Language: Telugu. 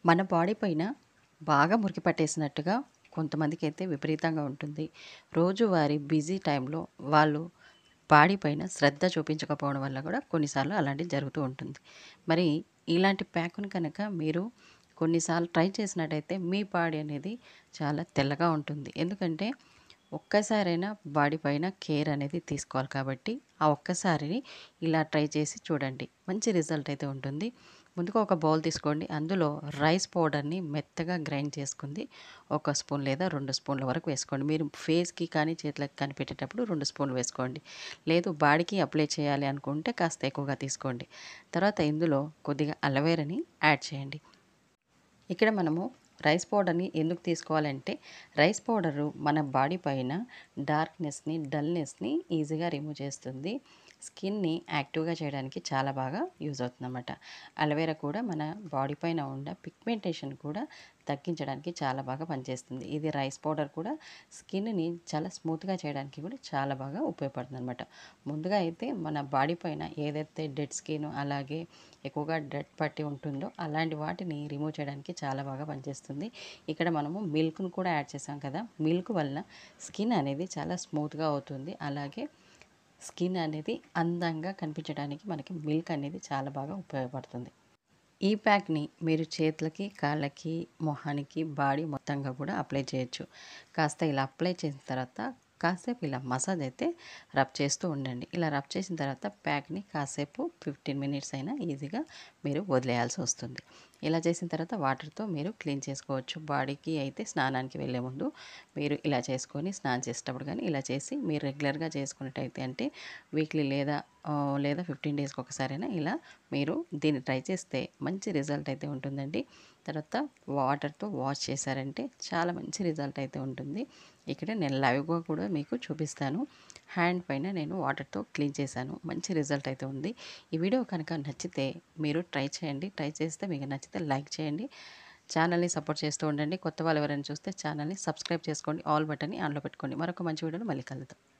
మన బాడీ పైన బాగా మురికి పట్టేసినట్టుగా కొంతమందికైతే విపరీతంగా ఉంటుంది. రోజువారీ బిజీ టైంలో వాళ్ళు బాడీ పైన శ్రద్ధ చూపించకపోవడం వల్ల కూడా కొన్నిసార్లు అలాంటివి జరుగుతూ ఉంటుంది. మరి ఇలాంటి ప్యాక్‌ని కనుక మీరు కొన్నిసార్లు ట్రై చేసినట్టయితే మీ బాడీ అనేది చాలా తెల్లగా ఉంటుంది. ఎందుకంటే ఒక్కసారైనా బాడీ పైన కేర్ అనేది తీసుకోవాలి కాబట్టి, ఆ ఒక్కసారిని ఇలా ట్రై చేసి చూడండి. మంచి రిజల్ట్ అయితే ఉంటుంది. ముందుగా ఒక బౌల్ తీసుకోండి. అందులో రైస్ పౌడర్‌ని మెత్తగా గ్రైండ్ చేసుకుంది ఒక స్పూన్ లేదా 2 స్పూన్ల వరకు వేసుకోండి. మీరు ఫేస్‌కి కానీ, చేతులకి కానీ పెట్టేటప్పుడు 2 స్పూన్లు వేసుకోండి. లేదు బాడీకి అప్లై చేయాలి అనుకుంటే కాస్త ఎక్కువగా తీసుకోండి. తర్వాత ఇందులో కొద్దిగా అలోవెరాని యాడ్ చేయండి. ఇక్కడ మనము రైస్ పౌడర్‌ని ఎందుకు తీసుకోవాలంటే, రైస్ పౌడరు మన బాడీ పైన డార్క్‌నెస్‌ని, డల్‌నెస్‌ని ఈజీగా రిమూవ్ చేస్తుంది. స్కిన్‌ని యాక్టివ్‌గా చేయడానికి చాలా బాగా యూజ్ అవుతుందన్నమాట. అలోవెరా కూడా మన బాడీ పైన ఉన్న పిగ్మెంటేషన్ కూడా తగ్గించడానికి చాలా బాగా పనిచేస్తుంది. ఇది రైస్ పౌడర్ కూడా స్కిన్‌ని చాలా స్మూత్‌గా చేయడానికి కూడా చాలా బాగా ఉపయోగపడుతుందన్నమాట. ముందుగా అయితే మన బాడీ పైన ఏదైతే డెడ్ స్కిన్ అలాగే ఎక్కువగా డెడ్ పట్టి ఉంటుందో అలాంటి వాటిని రిమూవ్ చేయడానికి చాలా బాగా పనిచేస్తుంది. ఇక్కడ మనము మిల్క్‌ను కూడా యాడ్ చేసాం కదా! మిల్క్ వలన స్కిన్ అనేది చాలా స్మూత్‌గా అవుతుంది. అలాగే స్కిన్ అనేది అందంగా కనిపించడానికి మనకి మిల్క్ అనేది చాలా బాగా ఉపయోగపడుతుంది. ఈ ప్యాక్‌ని మీరు చేతులకి, కాళ్ళకి, మొహానికి, బాడీ మొత్తంగా కూడా అప్లై చేయొచ్చు. కాస్త ఇలా అప్లై చేసిన తర్వాత కాసేపు ఇలా మసాజ్ అయితే రబ్ చేస్తూ ఉండండి. ఇలా రబ్ చేసిన తర్వాత ప్యాక్‌ని కాసేపు 15 మినిట్స్ అయినా ఈజీగా మీరు వదిలేయాల్సి వస్తుంది. ఇలా చేసిన తర్వాత వాటర్‌తో మీరు క్లీన్ చేసుకోవచ్చు. బాడీకి అయితే స్నానానికి వెళ్ళే ముందు మీరు ఇలా చేసుకొని స్నానం చేసేటప్పుడు కానీ ఇలా చేసి మీరు రెగ్యులర్‌గా చేసుకున్నట్టయితే అంటే వీక్లీ లేదా 15 డేస్‌కి ఒకసారైనా ఇలా మీరు దీన్ని ట్రై చేస్తే మంచి రిజల్ట్ అయితే ఉంటుందండి. తర్వాత వాటర్‌తో వాష్ చేశారంటే చాలా మంచి రిజల్ట్ అయితే ఉంటుంది. ఇక్కడ నేను లైవ్‌గా కూడా మీకు చూపిస్తాను. హ్యాండ్ పైన నేను వాటర్‌తో క్లీన్ చేశాను. మంచి రిజల్ట్ అయితే ఉంది. ఈ వీడియో కనుక నచ్చితే మీరు ట్రై చేయండి. ట్రై చేస్తే మీకు నచ్చితే లైక్ చేయండి. ఛానల్‌ని సపోర్ట్ చేస్తూ ఉండండి. కొత్త వాళ్ళు ఎవరైనా చూస్తే ఛానల్‌ని సబ్స్క్రైబ్ చేసుకోండి. ఆల్ బటన్‌ని ఆన్‌లో పెట్టుకోండి. మరొక మంచి వీడియోలో మళ్ళీ కలుద్దాం.